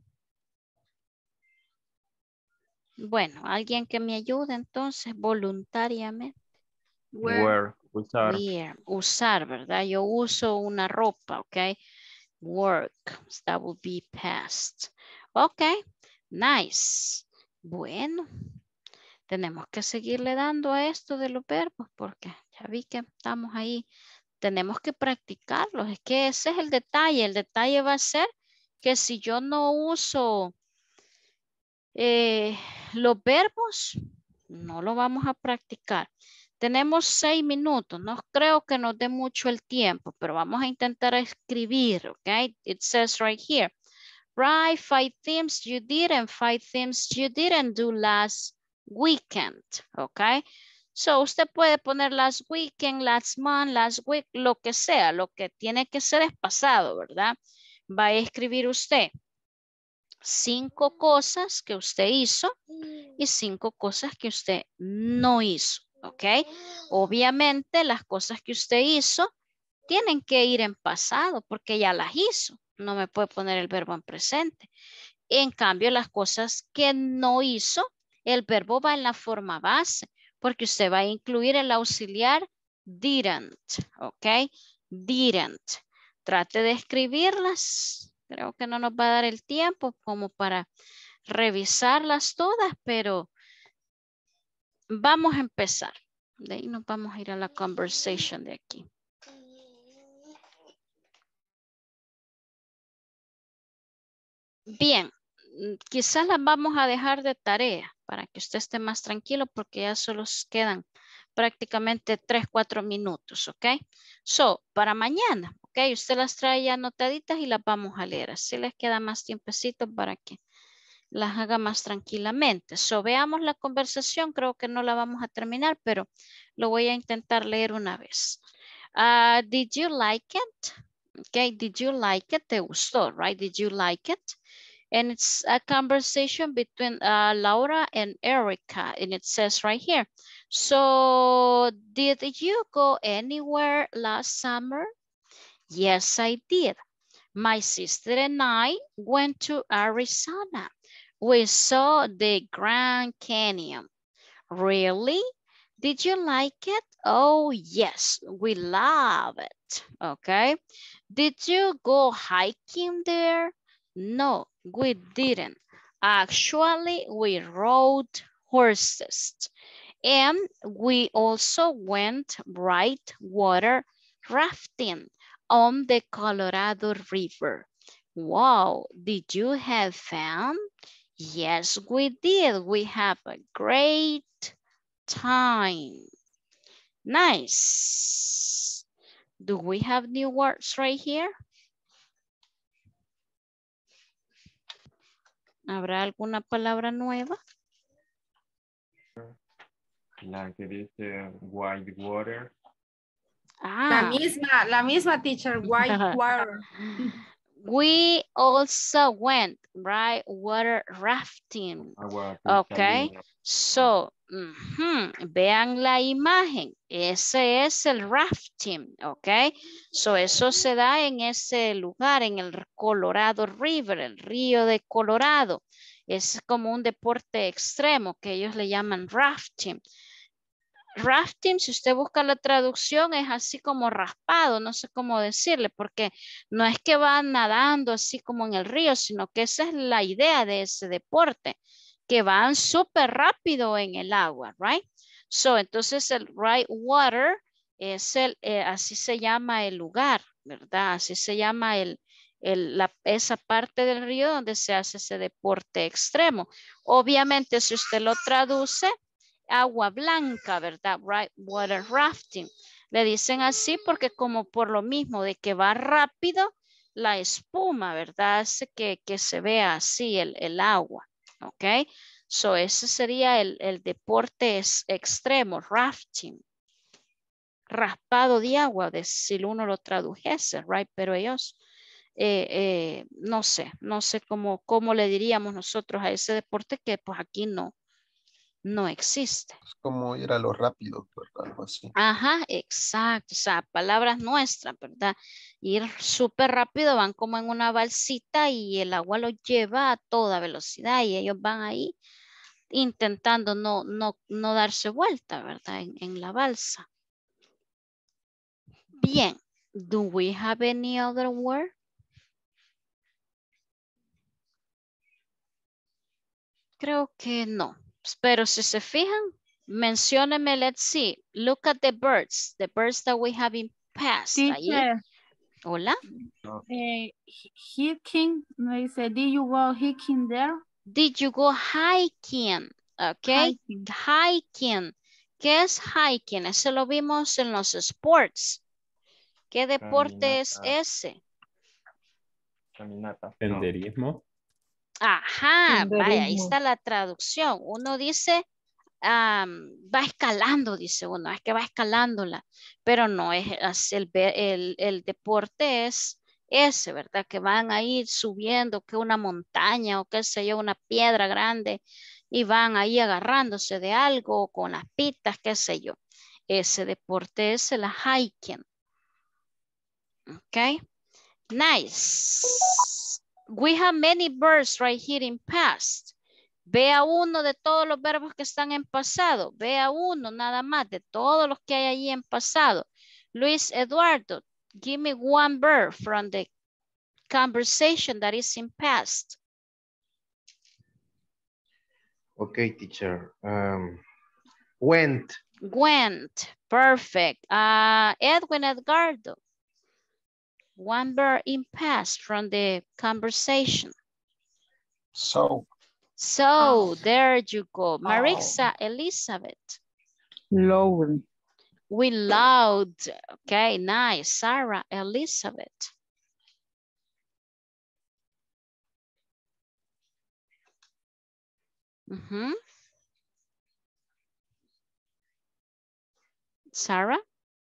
Bueno, alguien que me ayude entonces voluntariamente. Where? Where. Usar. Wear, usar, ¿verdad? Yo uso una ropa, ¿ok? Work, that would be past. Ok, nice. Bueno, tenemos que seguirle dando a esto de los verbos porque ya vi que estamos ahí. Tenemos que practicarlos. Es que ese es el detalle. El detalle va a ser que si yo no uso eh, los verbos, no lo vamos a practicar. Tenemos seis minutos. No creo que nos dé mucho el tiempo, pero vamos a intentar escribir, ¿ok? It says right here. Write five things you did and five things you didn't do last weekend, ¿ok? So, usted puede poner last weekend, last month, last week, lo que sea. Lo que tiene que ser es pasado, ¿verdad? Va a escribir usted cinco cosas que usted hizo y cinco cosas que usted no hizo, ¿ok? Obviamente las cosas que usted hizo tienen que ir en pasado porque ya las hizo. No me puede poner el verbo en presente. En cambio, las cosas que no hizo, el verbo va en la forma base porque usted va a incluir el auxiliar didn't, ¿ok? Didn't. Trate de escribirlas. Creo que no nos va a dar el tiempo como para revisarlas todas, pero vamos a empezar. De ahí nos vamos a ir a la conversation de aquí. Bien, quizás las vamos a dejar de tarea para que usted esté más tranquilo porque ya solo quedan prácticamente tres, cuatro minutos, ¿ok? So, para mañana, ¿ok? Usted las trae ya anotaditas y las vamos a leer. Así les queda más tiempecito para que las haga más tranquilamente. So, veamos la conversación, creo que no la vamos a terminar, pero lo voy a intentar leer una vez. Uh, did you like it? Okay, did you like it? Te gustó, right? Did you like it? And it's a conversation between uh, Laura and Erica, and it says right here. So, did you go anywhere last summer? Yes, I did. My sister and I went to Arizona. We saw the Grand Canyon. Really? Did you like it? Oh, yes, we love it. Okay. Did you go hiking there? No, we didn't. Actually, we rode horses. And we also went right water rafting on the Colorado River. Wow, did you have fun? Yes, we did. We have a great time. Nice. Do we have new words right here? ¿Habrá alguna palabra nueva? La que dice white water. La Ah. misma, la misma teacher, white water. We also went, right, water rafting. Agua Okay, cristalina. so, ujú, vean la imagen. Ese es el rafting, okay. So, eso se da en ese lugar, en el Colorado River, el río de Colorado. Es como un deporte extremo que ellos le llaman rafting. Rafting, si usted busca la traducción, es así como raspado, no sé cómo decirle, porque no es que van nadando así como en el río, sino que esa es la idea de ese deporte, que van súper rápido en el agua, right? So, entonces el right water es el, eh, así se llama el lugar, ¿verdad? Así se llama el, el, la, esa parte del río donde se hace ese deporte extremo. Obviamente, si usted lo traduce, agua blanca, ¿verdad? Right water rafting. Le dicen así porque como por lo mismo de que va rápido, la espuma, ¿verdad? Hace que, que se vea así el, el agua, ¿ok? So ese sería el, el deporte es extremo, rafting. Raspado de agua, de, si uno lo tradujese, right? Pero ellos, eh, eh, no sé, no sé cómo, cómo le diríamos nosotros a ese deporte que pues aquí no. No existe. Es como ir a lo rápido, ¿verdad? Algo así. Ajá, exacto. O sea, palabras nuestras, ¿verdad? Ir súper rápido, van como en una balsita y el agua los lleva a toda velocidad y ellos van ahí intentando no, no, no darse vuelta, ¿verdad? En, en la balsa. Bien. Do we have any other word? Creo que no. Pero si se fijan, mencióneme, let's see. Look at the birds, the birds that we have in past. Ahí. Teacher. Hola. Eh, hiking, me dice, did you go hiking there? Did you go hiking? Okay. Hiking. Hiking. ¿Qué es hiking? Ese lo vimos en los sports. ¿Qué deporte es ese? Caminata. Senderismo. Ajá, vaya, ahí Senderismo. está la traducción. Uno dice, um, va escalando, dice uno, es que va escalándola, pero no es así, el, el, el deporte es ese, ¿verdad? Que van a ir subiendo, que una montaña o qué sé yo, una piedra grande y van ahí agarrándose de algo con las pitas, qué sé yo. Ese deporte es el hiking. Ok, nice. We have many verbs right here in past. Vea uno de todos los verbos que están en pasado. Vea uno nada más de todos los que hay allí en pasado. Luis Eduardo, give me one verb from the conversation that is in past. Okay, teacher. Um, went. Went. Perfect. Uh, Edwin Edgardo. One verb in past from the conversation. So. So, Oh. there you go. Marixa Elizabeth. Loud. We loud. Okay, nice. Sarah Elizabeth. Ujú. Sarah.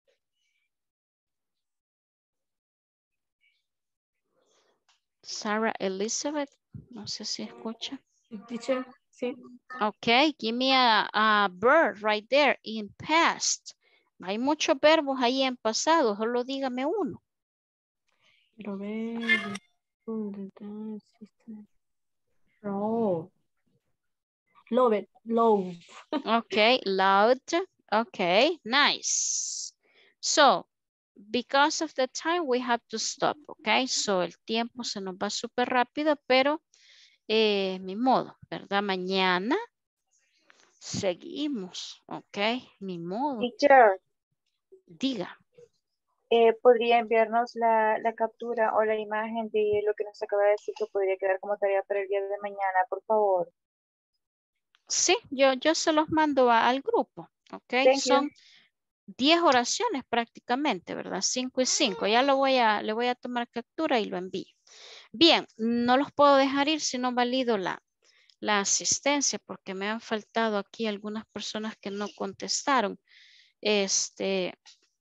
Sarah Elizabeth. No sé si escucha. Teacher, sí. Okay, give me a, a verb right there in past. Hay muchos verbos ahí en pasado, solo dígame uno. Quiero ver. Oh. Love it. Love. Okay, loud. Okay, nice. So, because of the time, we have to stop, okay? So, el tiempo se nos va súper rápido, pero eh, mi modo, ¿verdad? Mañana seguimos, ok, mi modo. Teacher, Diga. eh, ¿podría enviarnos la, la captura o la imagen de lo que nos acaba de decir que podría quedar como tarea para el día de mañana, por favor? Sí, yo, yo se los mando a- al grupo, ok. Thank Son you. diez oraciones prácticamente, ¿verdad? Cinco y cinco. Ya lo voy a, le voy a tomar captura y lo envío. Bien, no los puedo dejar ir si no valido la, la asistencia porque me han faltado aquí algunas personas que no contestaron. Este...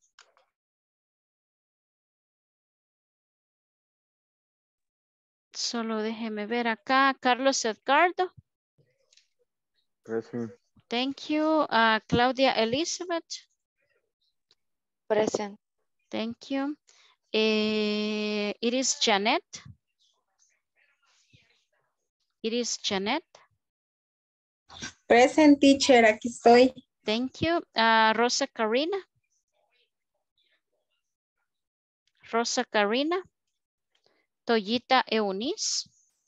Solo déjeme ver acá. Carlos Edgardo. Present. Thank you. Uh, Claudia Elizabeth. Present. Thank you. Eh, it is Janet. It is Janet. Present, teacher, aquí estoy. Thank you. Uh, Rosa Karina. Rosa Karina. Toyita Eunice.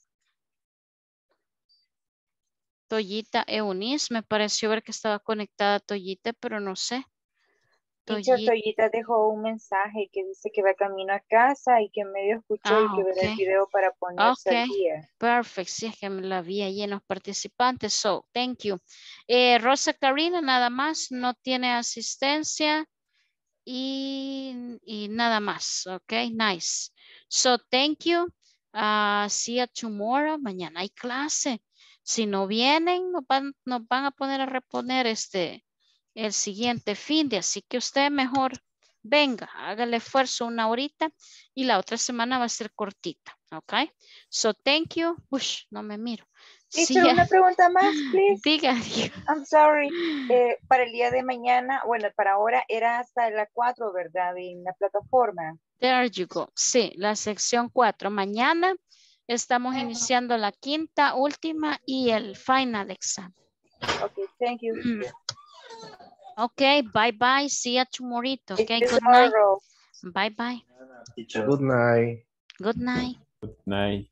Toyita Eunice. Me pareció ver que estaba conectada Toyita, pero no sé. Teacher, Toyita. Toyita dejó un mensaje que dice que va camino a casa y que medio escuchó Ah, y que verá el ok. video para ponerse al Ok, día. perfect. Sí, es que me la vi ahí en los participantes. So, thank you. Eh, Rosa Karina, nada más, no tiene asistencia y, y nada más. Ok, nice. So, thank you. Uh, see you tomorrow. Mañana hay clase. Si no vienen, nos van, nos van a poner a reponer este, el siguiente fin de, así que usted mejor venga, haga el esfuerzo una horita y la otra semana va a ser cortita, ¿ok? So, thank you. Ush, no me miro. Teacher, Sí, una pregunta más, please. diga, diga. I'm sorry. Eh, para el día de mañana, bueno, para ahora era hasta las cuatro, ¿verdad? En la plataforma. There you go. Sí, la sección cuatro. Mañana estamos iniciando la quinta, última y el final exam. Ok, thank you. Ok, bye bye. See you tomorrow. Ok, See you good night. tomorrow. Bye bye. Good night. Good night. Good night.